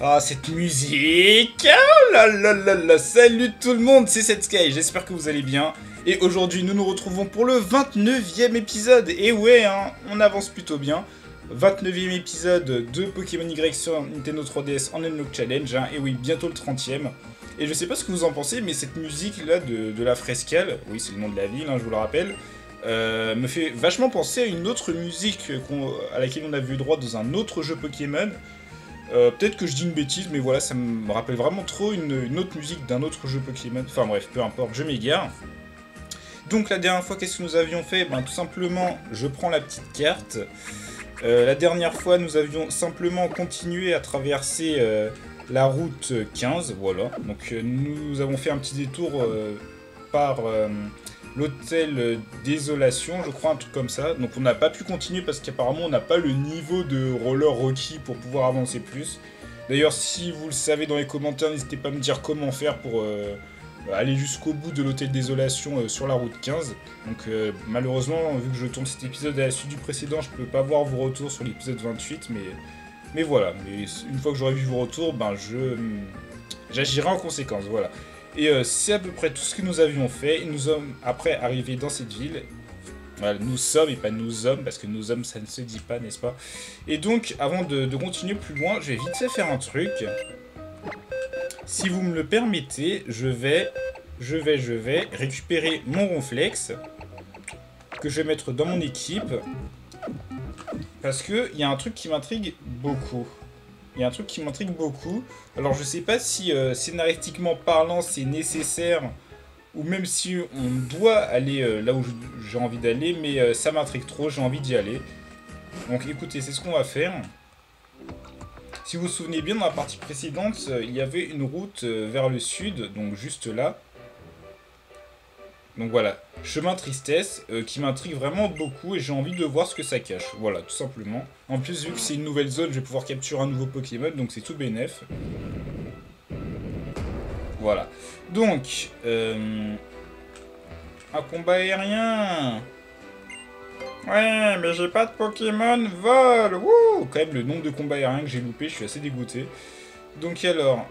Ah, cette musique! Ah là là là là! Salut tout le monde, c'est Setsky, j'espère que vous allez bien. Et aujourd'hui, nous nous retrouvons pour le 29e épisode. Et ouais, hein, on avance plutôt bien. 29e épisode de Pokémon Y sur Nintendo 3DS en Unlock Challenge. Hein, et oui, bientôt le 30e. Et je sais pas ce que vous en pensez, mais cette musique-là de la Frescale, oui, c'est le nom de la ville, hein, je vous le rappelle, me fait vachement penser à une autre musique à laquelle on a vu droit dans un autre jeu Pokémon. Peut-être que je dis une bêtise, mais voilà, ça me rappelle vraiment trop une autre musique d'un autre jeu Pokémon. Enfin bref, peu importe, je m'égare. Donc la dernière fois, qu'est-ce que nous avions fait? Ben tout simplement, je prends la petite carte. La dernière fois, nous avions simplement continué à traverser la route 15, voilà. Donc nous avons fait un petit détour par l'hôtel Désolation, je crois, un truc comme ça. Donc on n'a pas pu continuer parce qu'apparemment on n'a pas le niveau de roller requis pour pouvoir avancer plus. D'ailleurs, si vous le savez dans les commentaires, n'hésitez pas à me dire comment faire pour aller jusqu'au bout de l'hôtel Désolation sur la route 15. Donc malheureusement, vu que je tourne cet épisode à la suite du précédent, je peux pas voir vos retours sur l'épisode 28, mais voilà. Mais une fois que j'aurai vu vos retours, ben j'agirai en conséquence, voilà. Et c'est à peu près tout ce que nous avions fait. Nous sommes après arrivés dans cette ville. Voilà, nous sommes et pas nous sommes, parce que nous sommes ça ne se dit pas, n'est-ce pas? Et donc, avant de continuer plus loin, je vais vite fait faire un truc. Si vous me le permettez, je vais récupérer mon Ronflex, que je vais mettre dans mon équipe. Parce qu'il y a un truc qui m'intrigue beaucoup. Alors je sais pas si scénaristiquement parlant c'est nécessaire ou même si on doit aller là où j'ai envie d'aller, mais ça m'intrigue trop, j'ai envie d'y aller. Donc écoutez, c'est ce qu'on va faire. Si vous vous souvenez bien, dans la partie précédente, il y avait une route vers le sud, donc juste là. Donc voilà, chemin tristesse qui m'intrigue vraiment beaucoup et j'ai envie de voir ce que ça cache. Voilà, tout simplement. En plus, vu que c'est une nouvelle zone, je vais pouvoir capturer un nouveau Pokémon, donc c'est tout bénef. Voilà. Donc, un combat aérien. Ouais, mais j'ai pas de Pokémon vol. Wouh! Quand même, le nombre de combats aériens que j'ai loupé, je suis assez dégoûté. Donc alors,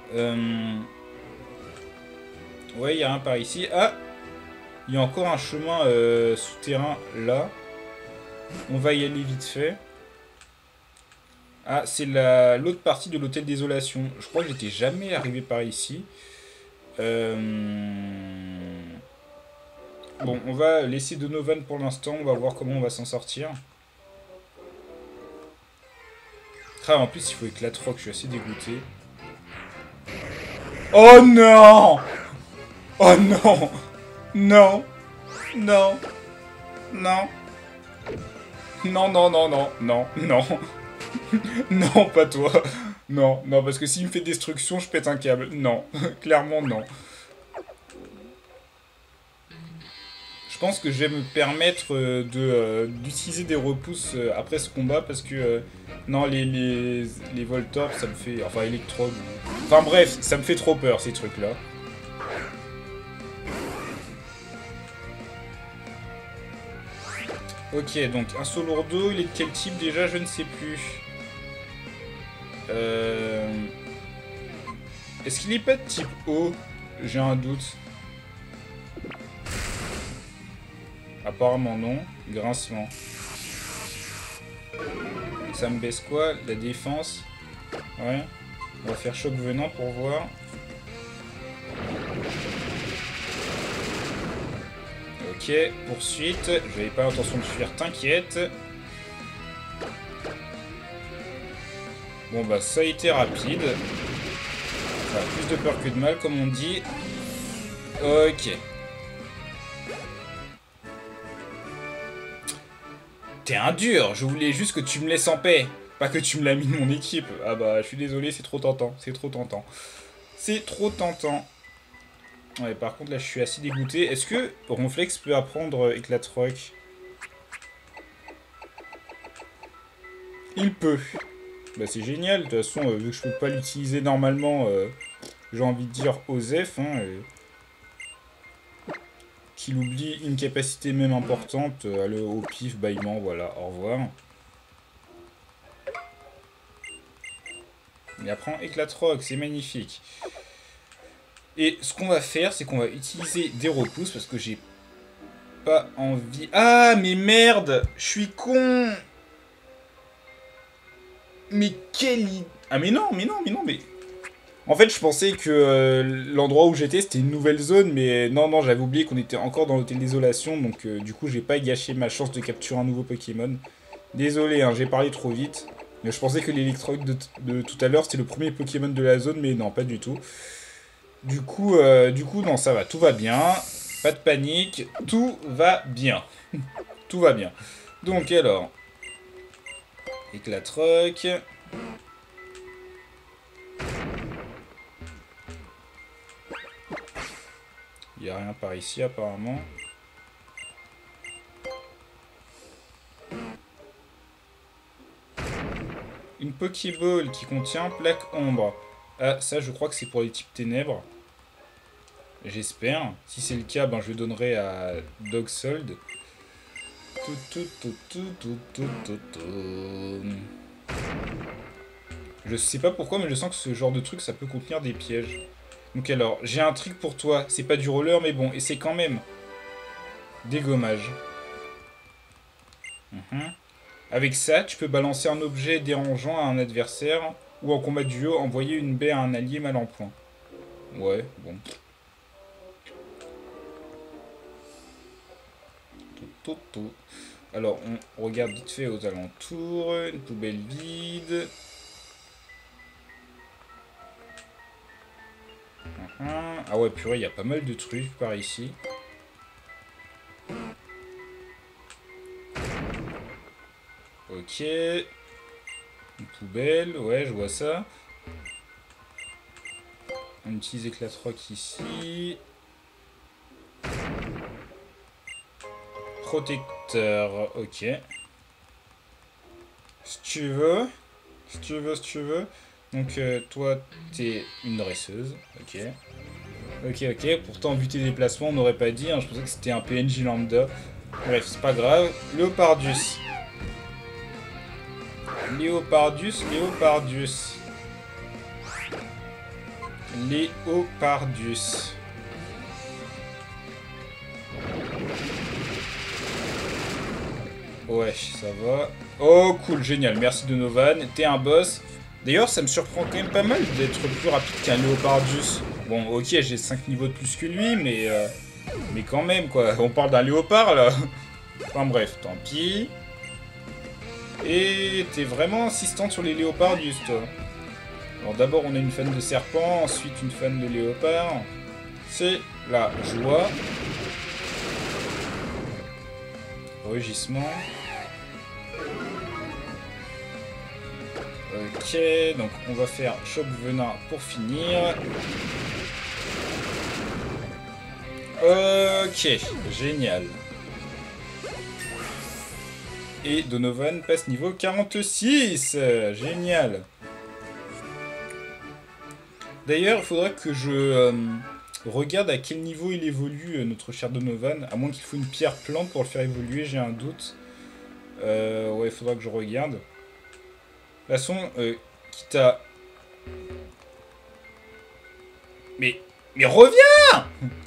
ouais, il y a un par ici. Ah! Il y a encore un chemin souterrain là. On va y aller vite fait. Ah, c'est l'autre partie de l'hôtel Désolation. Je crois que j'étais jamais arrivé par ici. Bon, on va laisser Donovan pour l'instant. On va voir comment on va s'en sortir. Ah, en plus, il faut éclate-rock. Je suis assez dégoûté. Oh non! Oh non! Non! Non! Non! Non, non, non, non, non, non. Non, pas toi. Non, non, parce que s'il me fait destruction, je pète un câble. Non, clairement non. Je pense que je vais me permettre d'utiliser des repousses après ce combat parce que non, les Voltorb, ça me fait... Enfin, Electrode. Enfin bref, ça me fait trop peur ces trucs-là. Ok, donc un Solourdo, il est de quel type déjà? Je ne sais plus. Est-ce qu'il est pas de type eau? J'ai un doute. Apparemment non. Grincement. Ça me baisse quoi? La défense? Ouais. On va faire choc venant pour voir. Ok, poursuite. J'avais pas l'intention de fuir, t'inquiète. Bon bah ça a été rapide. Enfin, plus de peur que de mal comme on dit. Ok. T'es un dur, je voulais juste que tu me laisses en paix. Pas que tu me l'as mis de mon équipe. Ah bah je suis désolé, c'est trop tentant. C'est trop tentant. C'est trop tentant. Ouais, par contre là je suis assez dégoûté. Est-ce que Ronflex peut apprendre Éclate-Rock? Il peut. Bah c'est génial, de toute façon, vu que je peux pas l'utiliser normalement, j'ai envie de dire Osef, hein, qu'il oublie une capacité même importante, allez, au pif, bâillement, voilà, au revoir. Il apprend éclatroc, c'est magnifique. Et ce qu'on va faire, c'est qu'on va utiliser des repousses parce que j'ai pas envie... Ah, mais merde! Je suis con! Mais quelle... Ah, mais non, mais... En fait, je pensais que l'endroit où j'étais, c'était une nouvelle zone, mais non, j'avais oublié qu'on était encore dans l'hôtel désolation, donc du coup, j'ai pas gâché ma chance de capturer un nouveau Pokémon. Désolé, hein, j'ai parlé trop vite. Mais je pensais que l'électroïde de tout à l'heure, c'était le premier Pokémon de la zone, mais non, pas du tout. Du coup, non, ça va, tout va bien. Pas de panique, tout va bien. Tout va bien. Donc, alors... Éclatroc... Il n'y a rien par ici, apparemment. Une Pokéball qui contient plaque ombre. Ah, ça, je crois que c'est pour les types ténèbres. J'espère. Si c'est le cas, ben, je le donnerai à Dogsold. Je sais pas pourquoi, mais je sens que ce genre de truc, ça peut contenir des pièges. Donc alors, j'ai un truc pour toi. C'est pas du roller, mais bon, et c'est quand même dégommage. Avec ça, tu peux balancer un objet dérangeant à un adversaire, ou en combat duo, envoyer une baie à un allié mal en point. Ouais, bon. Alors, on regarde vite fait aux alentours. Une poubelle vide. Ah ouais, purée, il y a pas mal de trucs par ici. Ok. Une poubelle, ouais, je vois ça. On utilise éclatroc ici. Protecteur, ok. Si tu veux. Donc, toi, t'es une dresseuse, ok. Ok. Pourtant, vu tes déplacements, on n'aurait pas dit. Hein. Je pensais que c'était un PNJ lambda. Bref, c'est pas grave. Léopardus. Ouais, ça va. Oh, cool, génial. Merci Donovan. T'es un boss. D'ailleurs, ça me surprend quand même pas mal d'être plus rapide qu'un Léopardus. Bon, ok, j'ai 5 niveaux de plus que lui, mais quand même, quoi. On parle d'un léopard, là. Enfin bref, tant pis. Et t'es vraiment insistante sur les léopardus, toi. Alors d'abord, on a une fan de serpent, ensuite une fan de léopard. C'est la joie. Rugissement. Ok, donc on va faire choc venin pour finir. Ok, génial. Et Donovan passe niveau 46. Génial. D'ailleurs, il faudra que je regarde à quel niveau il évolue, notre cher Donovan. À moins qu'il faut une pierre plante pour le faire évoluer, j'ai un doute. Ouais, il faudra que je regarde. De toute façon, quitte à... Mais reviens!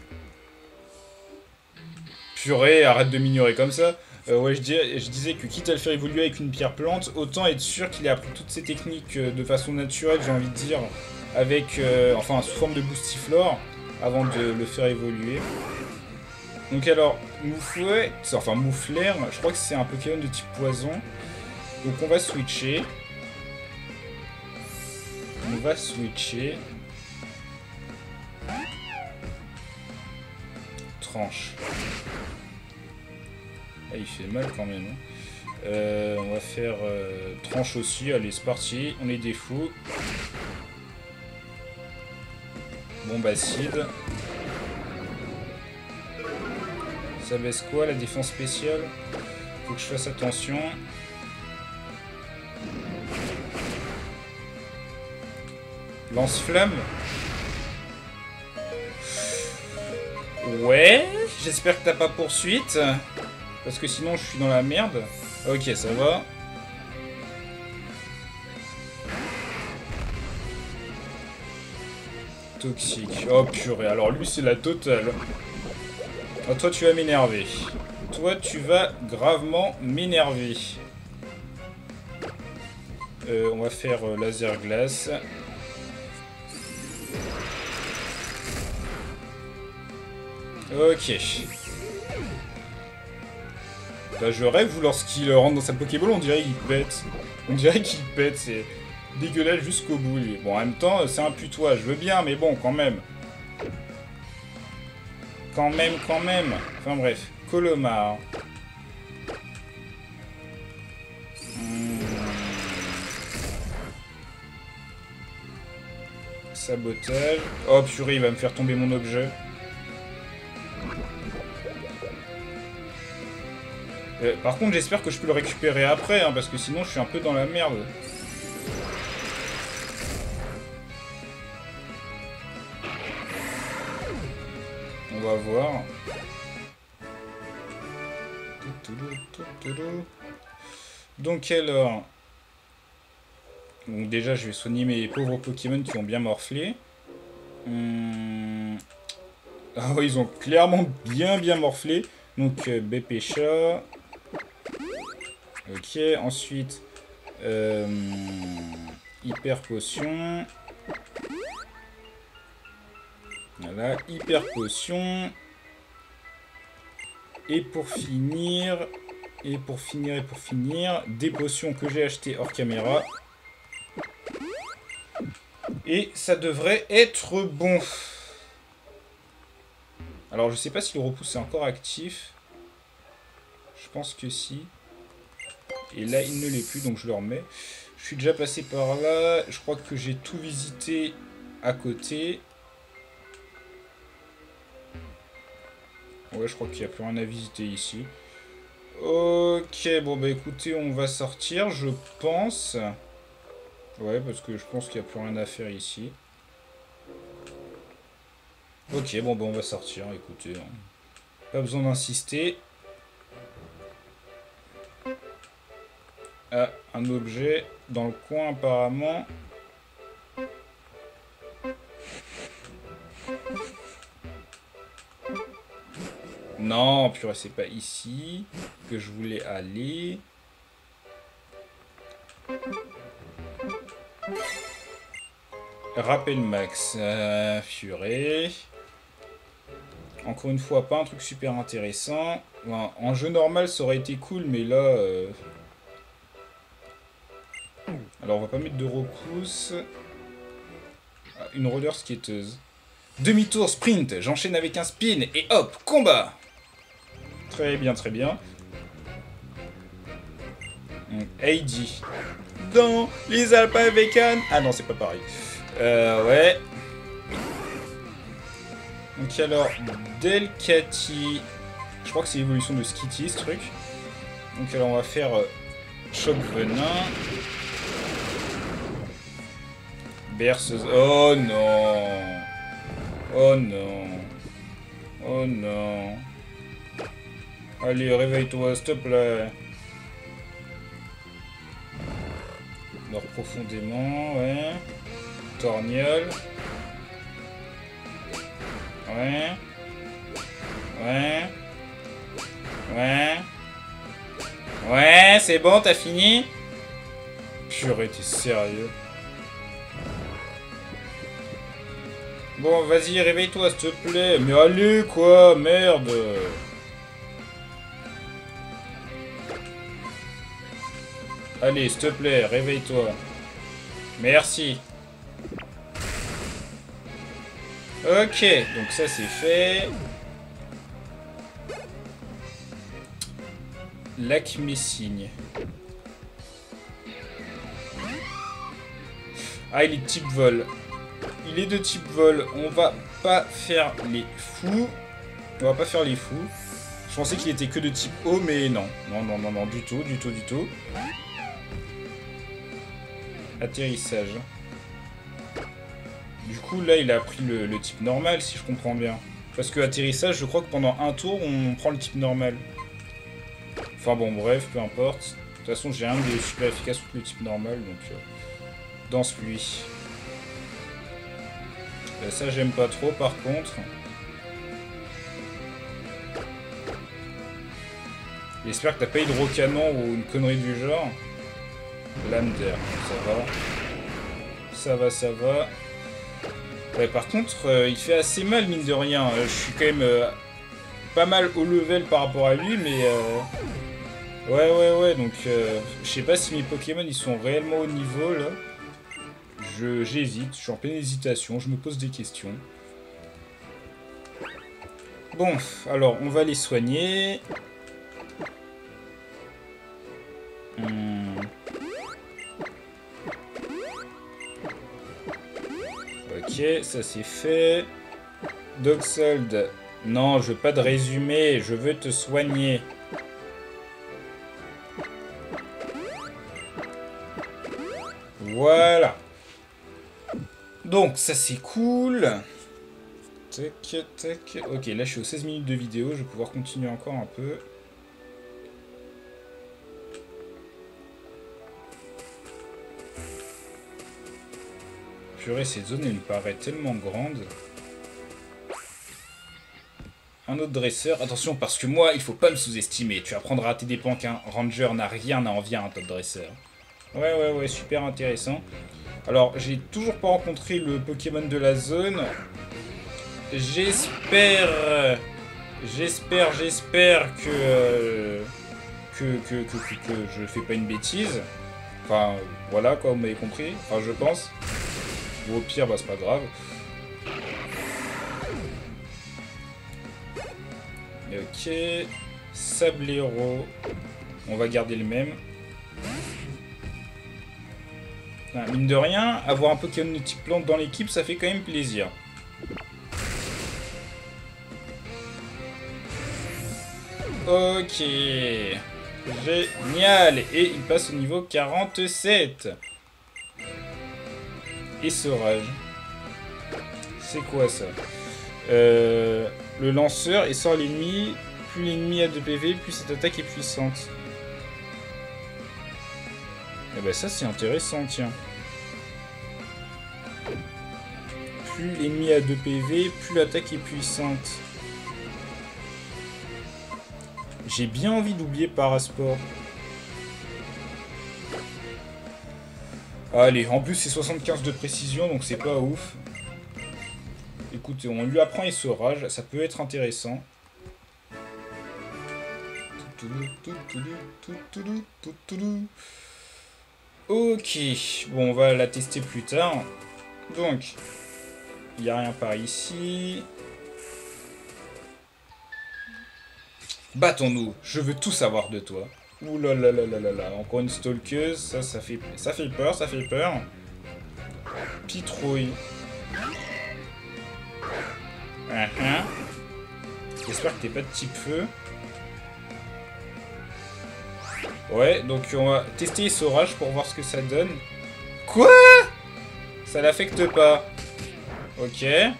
Purée, arrête de m'ignorer comme ça. Ouais, je disais que quitte à le faire évoluer avec une pierre plante, autant être sûr qu'il a appris toutes ces techniques de façon naturelle, j'ai envie de dire, avec, enfin, sous forme de boostiflore, avant de le faire évoluer. Donc alors, Moufouet, enfin Mouflair, je crois que c'est un Pokémon de type poison. Donc on va switcher. Tranche. Ah, il fait mal quand même. On va faire tranche aussi. Allez, c'est parti. On est des fous. Bombe acide. Ça baisse quoi la défense spéciale? Faut que je fasse attention. Lance-flamme. Ouais, j'espère que t'as pas poursuite. Parce que sinon je suis dans la merde. Ok, ça va. toxique. Oh purée, alors lui c'est la totale. Oh, toi tu vas m'énerver. Toi tu vas gravement m'énerver. On va faire laser glace. Ok. Bah, je rêve lorsqu'il rentre dans sa Pokéball, on dirait qu'il pète. On dirait qu'il pète, c'est dégueulasse jusqu'au bout. Lui. Bon, en même temps, c'est un putois, je veux bien, mais bon, quand même. Quand même. Enfin bref, Colomar. Sabotage. Oh purée, il va me faire tomber mon objet. Par contre, j'espère que je peux le récupérer après, hein, parce que sinon je suis un peu dans la merde. On va voir. Donc alors... Donc déjà, je vais soigner mes pauvres Pokémon qui ont bien morflé. Ah ouais, ils ont clairement bien morflé. Donc BP chat. Ok, ensuite hyper potion. Voilà, hyper potion. Et pour finir, des potions que j'ai achetées hors caméra. Et ça devrait être bon. Alors je sais pas si le repousse est encore actif. Je pense que si. Et là il ne l'est plus, donc je le remets. Je suis déjà passé par là. Je crois que j'ai tout visité à côté. Ouais, je crois qu'il n'y a plus rien à visiter ici. Ok, bon bah écoutez, on va sortir, je pense. Ouais, parce que je pense qu'il n'y a plus rien à faire ici. Ok, bon bah on va sortir, écoutez. Hein. Pas besoin d'insister. Ah, un objet dans le coin apparemment. Non, purée, c'est pas ici que je voulais aller. Rappel max. Purée. Encore une fois, pas un truc super intéressant. Enfin, en jeu normal, ça aurait été cool, mais là... Alors, on va pas mettre de repousse. Ah, une roller skateuse. Demi-tour sprint. J'enchaîne avec un spin et hop, combat. Très bien, très bien. Heidi. Dans les Alpes avec Anne. Ah non, c'est pas pareil. Ouais. Donc alors, Delcati. Je crois que c'est l'évolution de Skitty, ce truc. Donc alors, on va faire choc venin. Berceuse. Oh non. Oh non. Oh non. Allez, réveille-toi, s'il te plaît. Dors profondément, ouais. Torgnole. Ouais. Ouais. Ouais. Ouais, c'est bon, t'as fini? Purée, t'es sérieux? Bon, vas-y, réveille-toi, s'il te plaît. Mais allez, quoi, merde. Allez, s'il te plaît, réveille-toi. Merci. Ok, donc ça c'est fait. Lac Messigne. Ah, il est type vol. Il est de type vol. On va pas faire les fous. On va pas faire les fous. Je pensais qu'il était que de type eau, mais non. Non, du tout. Atterrissage. Du coup, là, il a pris le type normal, si je comprends bien. Parce que atterrissage, je crois que pendant un tour, on prend le type normal. Enfin bon, bref, peu importe. De toute façon, j'ai rien de super efficace contre le type normal, donc... danse pluie. Ça, j'aime pas trop, par contre. J'espère que t'as pas hydrocanon ou une connerie du genre. Lame d'air, ça va. Ça va, ça va. Ouais, par contre, il fait assez mal, mine de rien. Je suis quand même pas mal haut level par rapport à lui, mais... Ouais, donc... je sais pas si mes Pokémon, ils sont réellement au niveau, là. J'hésite, je suis en pleine hésitation, je me pose des questions. Bon, alors, on va les soigner. Ok, ça c'est fait. Dogsold. Non, je veux pas de résumé, je veux te soigner. Voilà. Donc, ça c'est cool. Tac, tac. Ok, là je suis aux 16 minutes de vidéo, je vais pouvoir continuer encore un peu. Purée, cette zone elle me paraît tellement grande. Un autre dresseur. Attention, parce que moi, il faut pas me sous-estimer. Tu apprendras à tes dépens qu'un ranger n'a rien à envier à un top dresseur. Ouais, super intéressant. Alors, j'ai toujours pas rencontré le Pokémon de la zone. J'espère que je fais pas une bêtise. Enfin, voilà quoi, vous m'avez compris. Enfin, je pense. Ou au pire, bah c'est pas grave. Ok. Sablero. On va garder le même. Ah, mine de rien, avoir un Pokémon de type plante dans l'équipe, ça fait quand même plaisir. Ok. Génial. Et il passe au niveau 47. Essorage. C'est quoi ça? Le lanceur essore l'ennemi. Plus l'ennemi a de PV, plus cette attaque est puissante. Et bah ça c'est intéressant, tiens. Plus l'ennemi a de PV, plus l'attaque est puissante. J'ai bien envie d'oublier Parasport. Allez, en plus c'est 75 de précision, donc c'est pas ouf. Écoutez, on lui apprend essorage, ça peut être intéressant. Ok, bon on va la tester plus tard. Donc, il n'y a rien par ici. Battons-nous, je veux tout savoir de toi. Ouh là là là là là là, encore une stalkeuse, ça fait peur, ça fait peur. Pitrouille. J'espère que t'es pas de type feu. Ouais, donc on va tester Essorage pour voir ce que ça donne. Quoi? Ça l'affecte pas. Ok.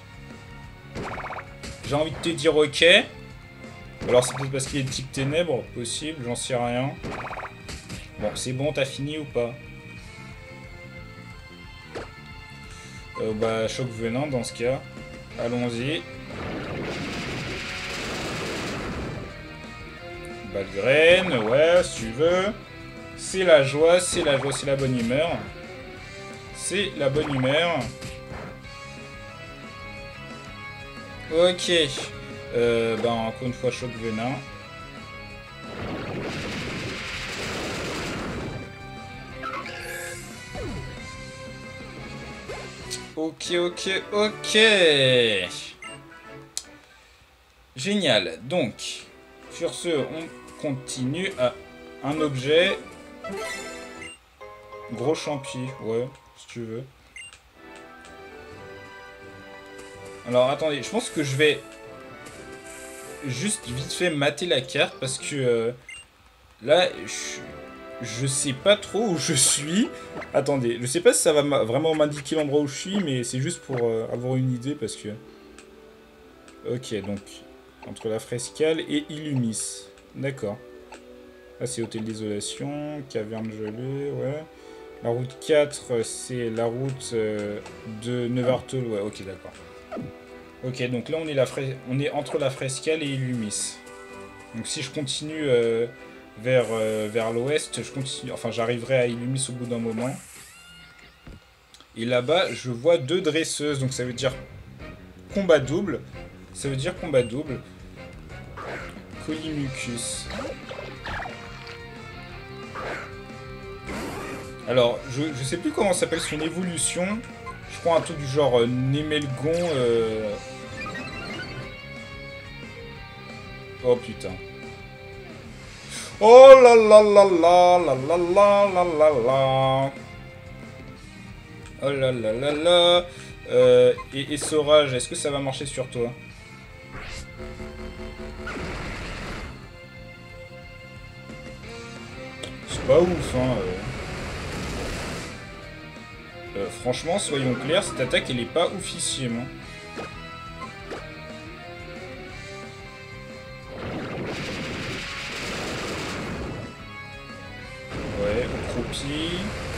J'ai envie de te dire ok. Alors c'est peut-être parce qu'il est de type ténèbres, possible, j'en sais rien. Bon, c'est bon, t'as fini ou pas? Bah, choc venin dans ce cas. Allons-y. Balle graine, ouais, si tu veux. C'est la joie, c'est la joie, c'est la bonne humeur. C'est la bonne humeur. Ok. Bah, encore une fois, choc venin. Ok. Génial. Donc, sur ce, on continue à un objet. Gros champi, ouais, si tu veux. Alors, attendez, je pense que je vais juste vite fait mater la carte parce que là, je sais pas trop où je suis. Attendez, je sais pas si ça va vraiment m'indiquer l'endroit où je suis, mais c'est juste pour avoir une idée parce que... Ok, donc, entre la frescale et Illumis. D'accord. Là, c'est Hôtel Désolation, Caverne Gelée, ouais. La route 4, c'est la route de Nevartol. Ouais, ok, d'accord. Ok, donc là, on est entre la Frescale et Illumis. Donc si je continue vers l'ouest, enfin, j'arriverai à Illumis au bout d'un moment. Et là-bas, je vois 2 dresseuses, donc ça veut dire combat double. Ça veut dire combat double. Colimucus. Alors, je sais plus comment s'appelle son évolution. Je crois un truc du genre Némelgon. Oh putain. Oh là là là là là là là là là là. Oh là là là là. Et Saurage, est-ce que ça va marcher sur toi? C'est pas ouf, hein. Franchement, soyons clairs, cette attaque, elle est pas oufissime. Hein. Ouais, on croupit.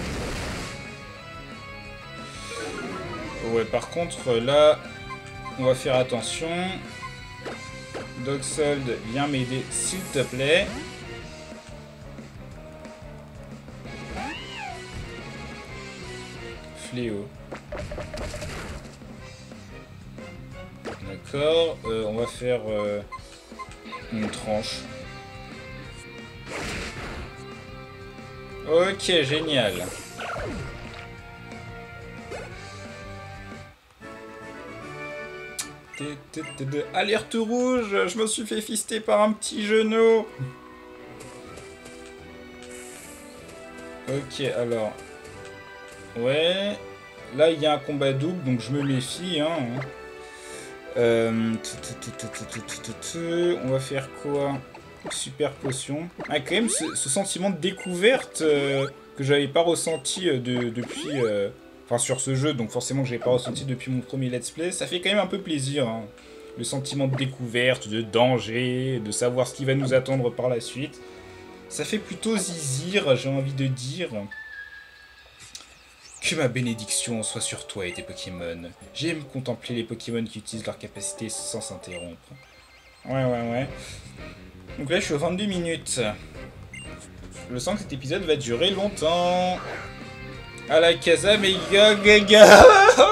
Ouais, par contre, là, on va faire attention. Dogsold, viens m'aider, s'il te plaît. Fléau. D'accord, on va faire une tranche. Ok, génial. Alerte rouge, je me suis fait fister par un petit genou. Ok, alors. Ouais. Là, il y a un combat double, donc je me méfie. Hein. On va faire quoi? Super potion. Ah, quand même, ce sentiment de découverte que j'avais pas ressenti depuis... Enfin, sur ce jeu, donc forcément que j'avais pas ressenti depuis mon premier let's play, ça fait quand même un peu plaisir. Hein. Le sentiment de découverte, de danger, de savoir ce qui va nous attendre par la suite. Ça fait plutôt zizir, j'ai envie de dire. Que ma bénédiction soit sur toi et tes Pokémon. J'aime contempler les Pokémon qui utilisent leur capacité sans s'interrompre. Ouais. Donc là, je suis aux 22 minutes. Je sens que cet épisode va durer longtemps. À la Casa Mega Gaga.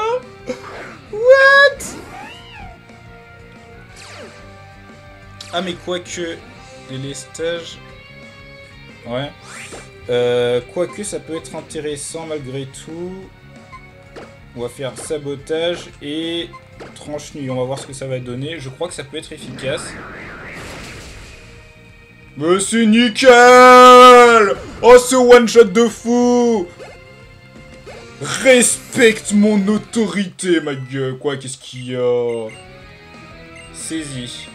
What? Ah, mais quoique... Délestage... Ouais. Quoique ça peut être intéressant malgré tout. On va faire sabotage et tranche nuit. On va voir ce que ça va donner. Je crois que ça peut être efficace. Mais c'est nickel! Oh, ce one shot de fou! Respecte mon autorité, ma gueule. Quoi, qu'est-ce qu'il y a? Saisis.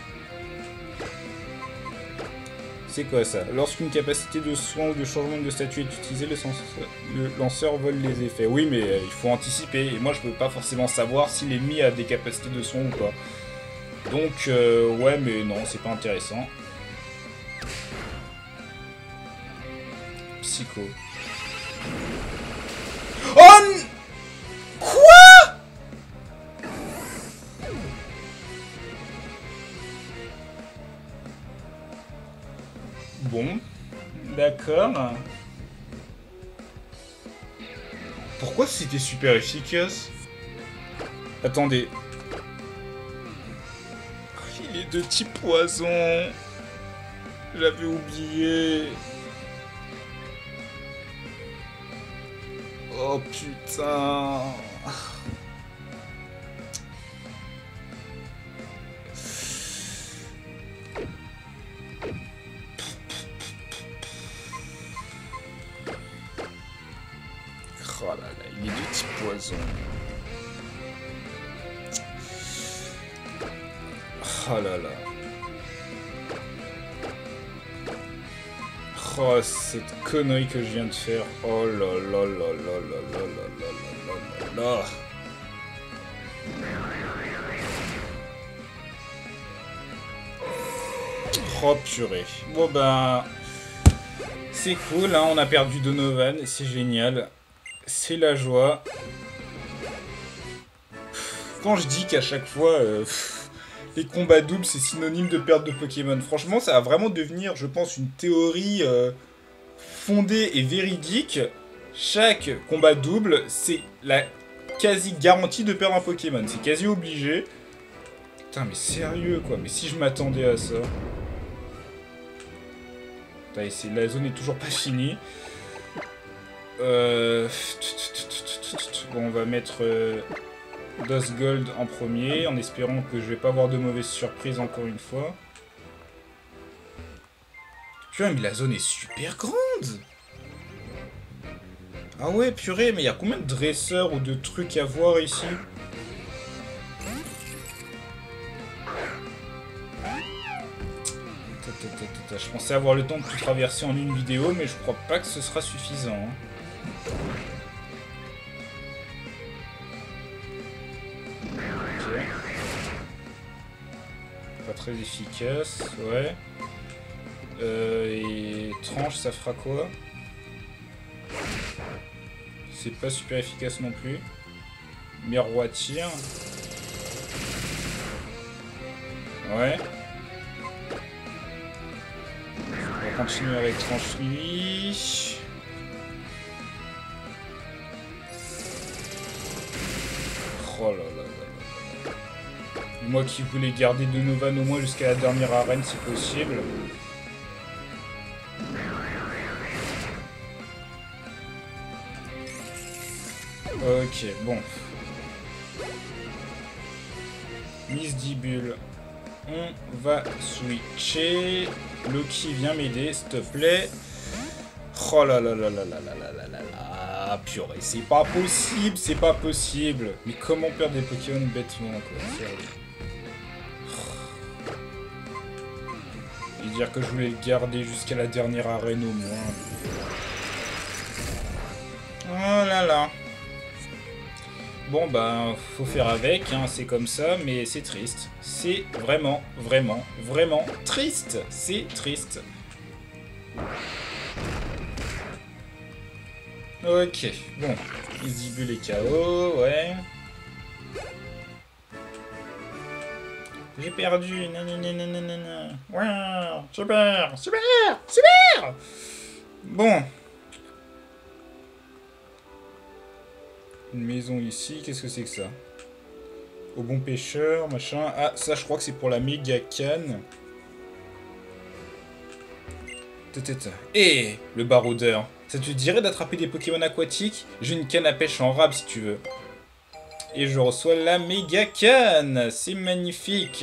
C'est quoi ça? Lorsqu'une capacité de soin ou de changement de statut est utilisée, le lanceur vole les effets. Oui, mais il faut anticiper. Et moi, je peux pas forcément savoir si l'ennemi a des capacités de soin ou pas. Donc, ouais, mais non, c'est pas intéressant. Psycho. Oh! Quoi? Bon, d'accord. Pourquoi c'était super efficace? Attendez. Il est de type poison. J'avais oublié. Oh putain. Oh là là, il est de type poison. Oh là là. Oh, cette connerie que je viens de faire. Oh là là là là là là là là là là. Oh purée. Bon ben... C'est cool, hein, on a perdu Donovan, c'est génial. c'est la joie. Quand je dis qu'à chaque fois, les combats doubles, c'est synonyme de perte de Pokémon, franchement, ça va vraiment devenir, je pense, une théorie fondée et véridique. Chaque combat double, c'est la quasi garantie de perdre un Pokémon. C'est quasi obligé. Putain, mais sérieux, quoi. Mais si je m'attendais à ça... Putain, la zone est toujours pas finie. Bon, on va mettre Dusgold en premier, en espérant que je vais pas avoir de mauvaises surprises encore une fois. Putain, mais la zone est super grande! Ah ouais, purée, mais il y a combien de dresseurs ou de trucs à voir ici? Je pensais avoir le temps de tout traverser en une vidéo, mais je crois pas que ce sera suffisant. Hein. Ok. Pas très efficace, ouais. Et tranche, ça fera quoi? C'est pas super efficace non plus. Miroitir. Ouais. On va continuer avec tranche lui. Oh là là là là. Moi qui voulais garder de Novan au moins jusqu'à la dernière arène si possible. Ok, bon. Miss Dibule. On va switcher. Loki, viens m'aider, s'il te plaît. Oh là là là là là là là là là là. Purée, c'est pas possible, c'est pas possible. Mais comment perdre des Pokémon bêtement, quoi. Et dire que je voulais le garder jusqu'à la dernière arène au moins. Oh là là. Bon bah faut faire avec, hein, c'est comme ça, mais c'est triste. C'est vraiment, vraiment, vraiment triste. C'est triste. Ok, bon. Isibule est KO, ouais. J'ai perdu, nanana. Ouais, super, super, super. Bon. Une maison ici, qu'est-ce que c'est que ça? Au bon pêcheur, machin. Ah, ça je crois que c'est pour la méga canne. Et le baroudeur. Ça te dirait d'attraper des Pokémon aquatiques? J'ai une canne à pêche en rab si tu veux. Et je reçois la méga canne. C'est magnifique.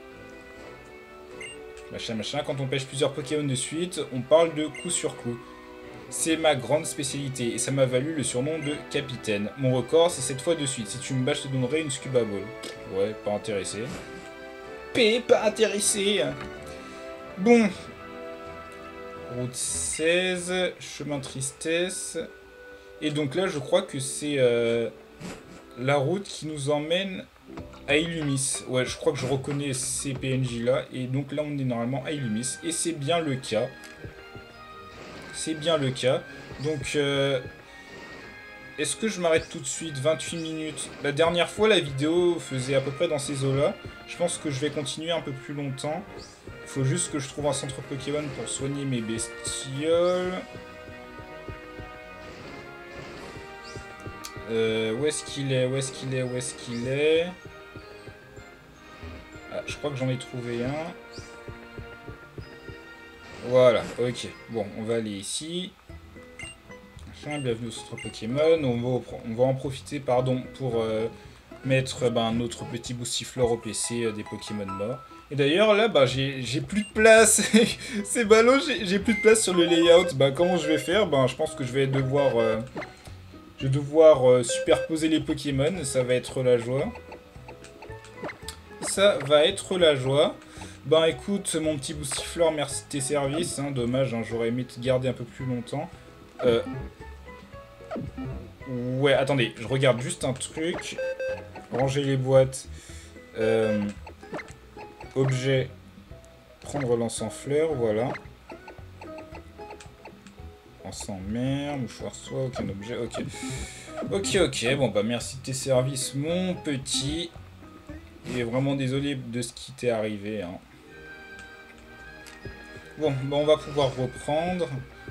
Machin, machin. Quand on pêche plusieurs Pokémon de suite, on parle de coup sur coup. C'est ma grande spécialité et ça m'a valu le surnom de capitaine. Mon record, c'est 7 fois de suite. Si tu me bats, je te donnerai une scuba ball. Ouais, pas intéressé. Pas intéressé. Bon. Route 16, chemin tristesse. Et donc là, je crois que c'est la route qui nous emmène à Illumis. Ouais, je crois que je reconnais ces PNJ là. Et donc là, on est normalement à Illumis. Et c'est bien le cas. C'est bien le cas. Donc, est-ce que je m'arrête tout de suite? 28 minutes. La dernière fois, la vidéo faisait à peu près dans ces eaux-là. Je pense que je vais continuer un peu plus longtemps. Il faut juste que je trouve un centre Pokémon pour soigner mes bestioles. Où est-ce qu'il est? Où est-ce qu'il est? Où est-ce qu'il est? Ah, je crois que j'en ai trouvé un. Voilà, ok. Bon, on va aller ici. Bienvenue au centre Pokémon. On va en profiter, pardon, pour mettre notre petit boostiflore au PC des Pokémon morts. Et d'ailleurs, là, j'ai plus de place. C'est ballot, j'ai plus de place sur le layout. Comment je vais faire? Je pense que je vais devoir superposer les Pokémon. Ça va être la joie. Ça va être la joie. Écoute, mon petit boostiflore, merci de tes services. Hein, dommage, hein, j'aurais aimé te garder un peu plus longtemps. Ouais, attendez, je regarde juste un truc. Ranger les boîtes. Objet. Prendre l'encens fleur, voilà. Pense en mer, mouchoir soie, aucun objet, ok. Ok, bon bah merci de tes services mon petit. Et vraiment désolé de ce qui t'est arrivé. Hein. Bon, bah on va pouvoir reprendre.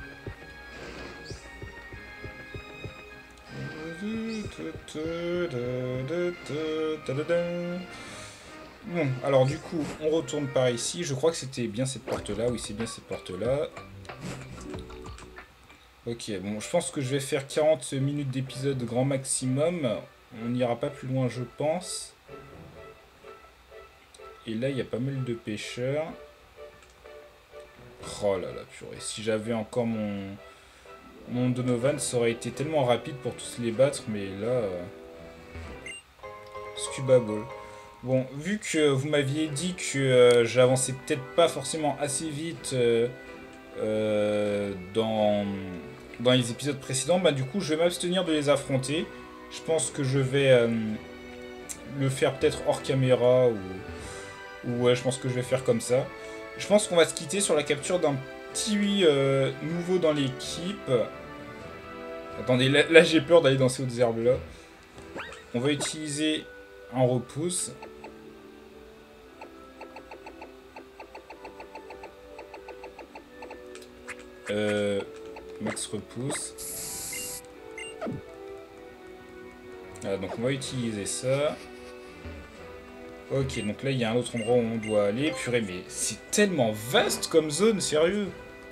Bon, alors du coup, on retourne par ici. Je crois que c'était bien cette porte-là. Oui, c'est bien cette porte-là. Ok, bon, je pense que je vais faire 40 minutes d'épisode grand maximum. On n'ira pas plus loin, je pense. Et là, il y a pas mal de pêcheurs. Oh là là, purée. Si j'avais encore mon Donovan, ça aurait été tellement rapide pour tous les battre. Mais là... Scuba Ball. Bon, vu que vous m'aviez dit que j'avançais peut-être pas forcément assez vite dans les épisodes précédents, bah du coup je vais m'abstenir de les affronter. Je pense que je vais le faire peut-être hors caméra ou ouais, je pense que je vais faire comme ça. Je pense qu'on va se quitter sur la capture d'un petit nouveau dans l'équipe. Attendez, là j'ai peur d'aller dans ces hautes herbes là. On va utiliser un repousse. Max repousse. Voilà, donc on va utiliser ça. Ok, donc là il y a un autre endroit où on doit aller. Purée, mais c'est tellement vaste comme zone, sérieux.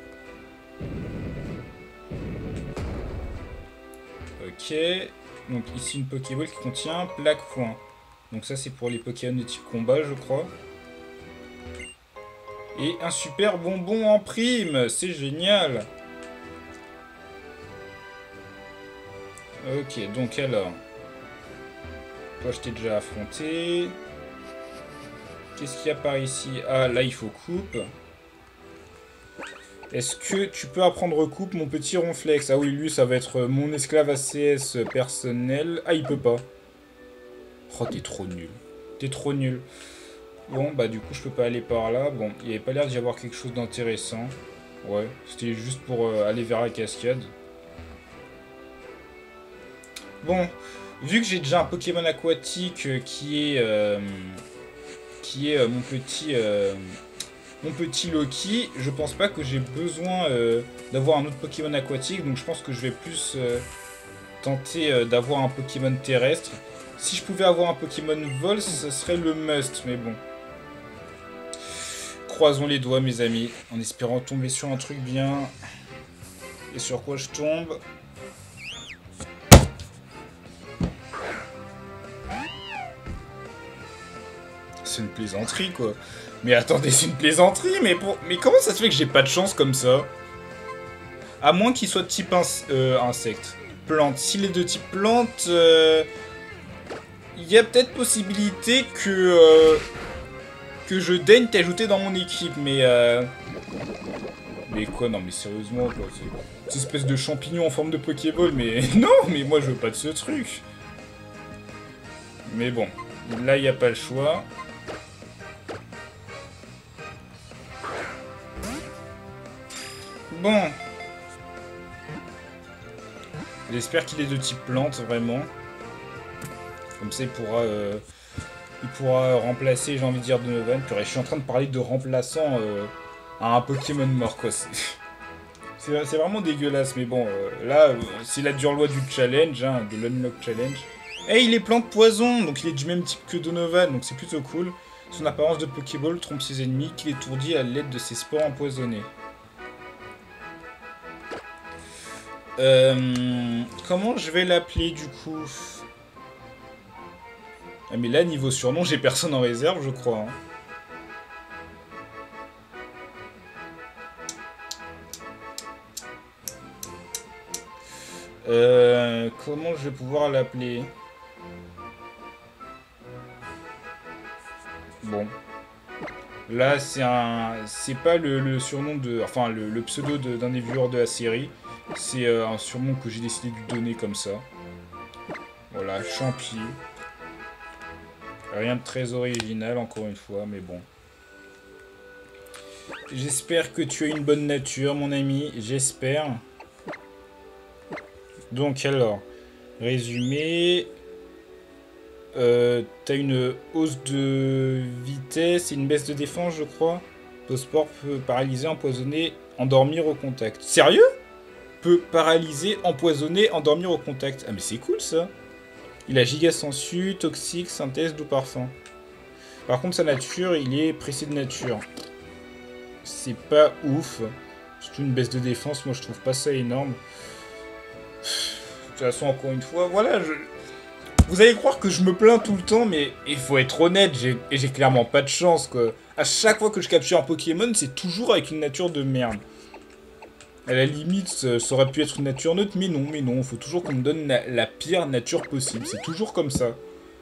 Ok, donc ici une Pokéball qui contient plaque point. Donc ça c'est pour les Pokémon de type combat, je crois. Et un super bonbon en prime, c'est génial. Ok, donc alors... Toi, je t'ai déjà affronté. Qu'est-ce qu'il y a par ici? Ah, là, il faut coupe. Est-ce que tu peux apprendre coupe, mon petit ronflex? Ah oui, lui, ça va être mon esclave ACS personnel. Ah, il peut pas. Oh, t'es trop nul. T'es trop nul. Bon, bah du coup, je peux pas aller par là. Bon, il avait pas l'air d'y avoir quelque chose d'intéressant. Ouais, c'était juste pour aller vers la cascade. Bon, vu que j'ai déjà un Pokémon aquatique qui est mon petit Loki, je pense pas que j'ai besoin d'avoir un autre Pokémon aquatique, donc je pense que je vais plus tenter d'avoir un Pokémon terrestre. Si je pouvais avoir un Pokémon vol, ce serait le must, mais bon. Croisons les doigts, mes amis, en espérant tomber sur un truc bien. Et sur quoi je tombe? C'est une plaisanterie, quoi. Mais attendez, c'est une plaisanterie, mais comment ça se fait que j'ai pas de chance comme ça? À moins qu'il soit de type insecte. Plante. S'il est de type plante, il y a peut-être possibilité que je daigne t'ajouter dans mon équipe, mais quoi, non mais sérieusement, quoi, c'est une espèce de champignon en forme de Pokéball, mais non, mais moi je veux pas de ce truc. Mais bon, là il n'y a pas le choix. Bon. J'espère qu'il est de type plante, vraiment. Comme ça, il pourra remplacer, j'ai envie de dire, Donovan. Purée, je suis en train de parler de remplaçant à un Pokémon mort, quoi. C'est vraiment dégueulasse, mais bon, là, c'est la dure loi du challenge, hein, de l'Unlock Challenge. Et il est plante poison, donc il est du même type que Donovan, donc c'est plutôt cool. Son apparence de Pokéball trompe ses ennemis, qu'il étourdit à l'aide de ses spores empoisonnés. Comment je vais l'appeler du coup? Ah mais là niveau surnom j'ai personne en réserve je crois. Comment je vais pouvoir l'appeler? Bon. Là c'est pas le surnom de... Enfin le pseudo d'un des viewers de la série. C'est un surnom que j'ai décidé de lui donner comme ça. Voilà, Champi. Rien de très original, encore une fois, mais bon. J'espère que tu as une bonne nature, mon ami. J'espère. Donc alors, résumé. T'as une hausse de vitesse et une baisse de défense, je crois. Sport peut paralyser, empoisonner, endormir au contact. Sérieux? Peut paralyser, empoisonner, endormir au contact. Ah mais c'est cool ça. Il a giga sensu, toxique, synthèse, doux parfum. Par contre sa nature, il est pressé de nature. C'est pas ouf. Surtout une baisse de défense, moi je trouve pas ça énorme. De toute façon, encore une fois, voilà, vous allez croire que je me plains tout le temps, mais il faut être honnête, j'ai clairement pas de chance, quoi. À chaque fois que je capture un Pokémon, c'est toujours avec une nature de merde. À la limite, ça aurait pu être une nature neutre, mais non, faut toujours qu'on me donne la pire nature possible. C'est toujours comme ça.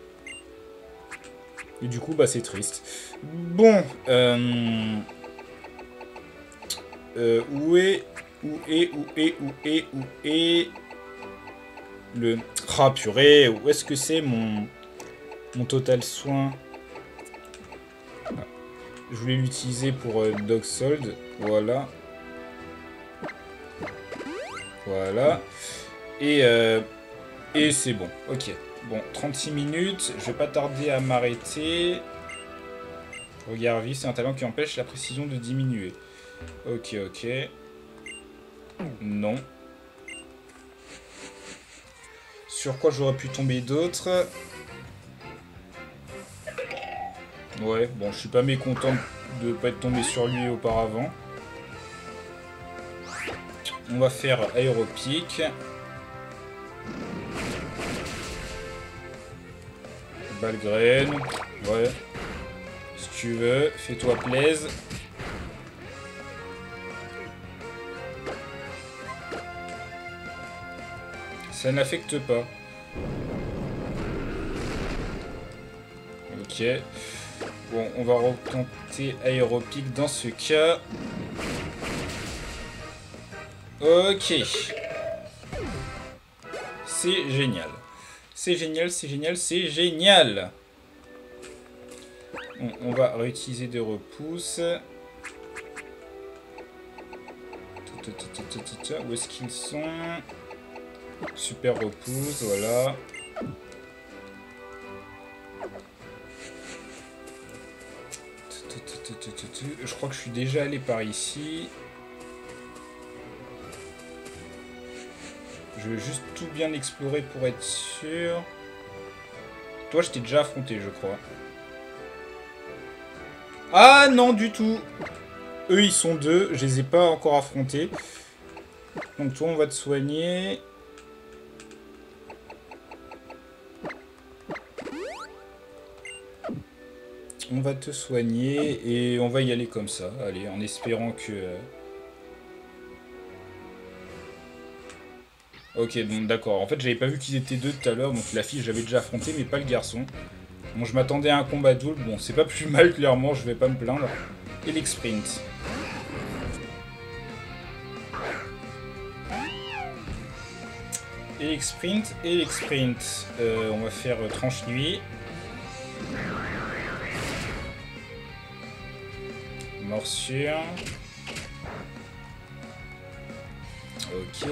Et du coup, bah, c'est triste. Bon, où est le... Ah, purée, où est-ce que c'est mon total soin? Je voulais l'utiliser pour Dogsold, voilà. Voilà. Et c'est bon, ok. Bon, 36 minutes, je vais pas tarder à m'arrêter. Regard vif, c'est un talent qui empêche la précision de diminuer. Ok. Non. Sur quoi j'aurais pu tomber d'autres? Ouais, bon, je suis pas mécontent de pas être tombé sur lui auparavant. On va faire aéropique. Balgraine. Ouais. Si tu veux, fais-toi plaisir. Ça n'affecte pas. Ok. Bon, on va retenter aéropique dans ce cas. Ok. C'est génial. C'est génial. On va réutiliser des repousses. Où est-ce qu'ils sont? Super repousse, voilà. Je crois que je suis déjà allé par ici. Je vais juste tout bien explorer pour être sûr. Toi, je t'ai déjà affronté, je crois. Ah non, du tout. Eux, ils sont deux. Je les ai pas encore affrontés. Donc toi, on va te soigner. On va te soigner et on va y aller comme ça. Allez, en espérant que... Ok, donc d'accord. En fait, j'avais pas vu qu'ils étaient deux tout à l'heure. Donc la fille, j'avais déjà affronté, mais pas le garçon. Bon, je m'attendais à un combat double. Bon, c'est pas plus mal, clairement. Je vais pas me plaindre. Et l'exprint. Et l'exprint. On va faire tranche nuit. Morsure. Ok.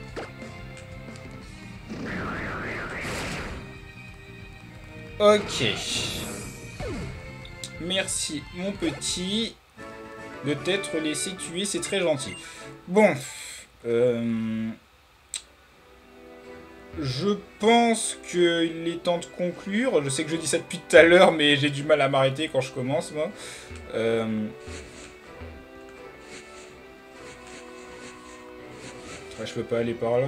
Ok. Merci, mon petit, de t'être laissé tuer, c'est très gentil. Bon. Je pense qu'il est temps de conclure. Je sais que je dis ça depuis tout à l'heure, mais j'ai du mal à m'arrêter quand je commence, moi. Je peux pas aller par là.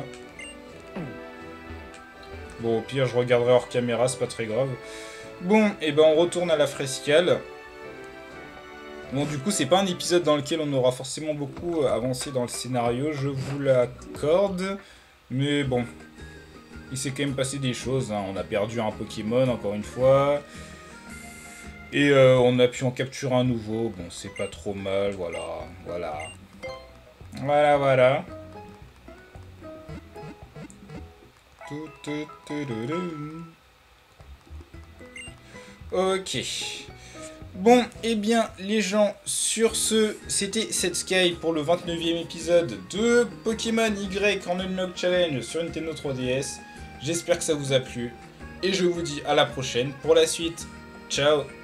Bon, au pire, je regarderai hors caméra, c'est pas très grave. Bon, et ben on retourne à la frescale. Bon, du coup, c'est pas un épisode dans lequel on aura forcément beaucoup avancé dans le scénario, je vous l'accorde. Mais bon, il s'est quand même passé des choses, hein. On a perdu un Pokémon, encore une fois. Et on a pu en capturer un nouveau. Bon, c'est pas trop mal, voilà. Ok. Bon, eh bien, les gens, sur ce, c'était Setsky pour le 29e épisode de Pokémon Y en Unlock Challenge sur Nintendo 3DS. J'espère que ça vous a plu, et je vous dis à la prochaine pour la suite. Ciao!